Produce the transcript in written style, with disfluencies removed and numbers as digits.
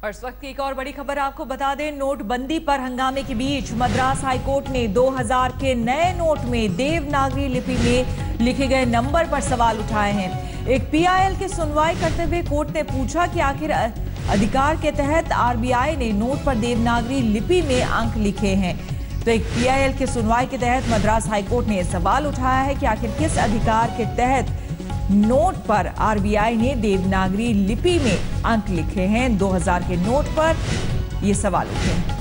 और इस वक्त की एक और बड़ी खबर आपको बता दें, नोटबंदी पर हंगामे के बीच मद्रास हाईकोर्ट ने 2000 के नए नोट में देवनागरी लिपि में लिखे गए नंबर पर सवाल उठाए हैं। एक पीआईएल की सुनवाई करते हुए कोर्ट ने पूछा कि आखिर अधिकार के तहत आरबीआई ने नोट पर देवनागरी लिपि में अंक लिखे हैं। तो एक पीआईएल की सुनवाई के तहत मद्रास हाईकोर्ट ने सवाल उठाया है कि आखिर किस अधिकार के तहत नोट पर आरबीआई ने देवनागरी लिपि में अंक लिखे हैं। 2000 के नोट पर ये सवाल उठे हैं।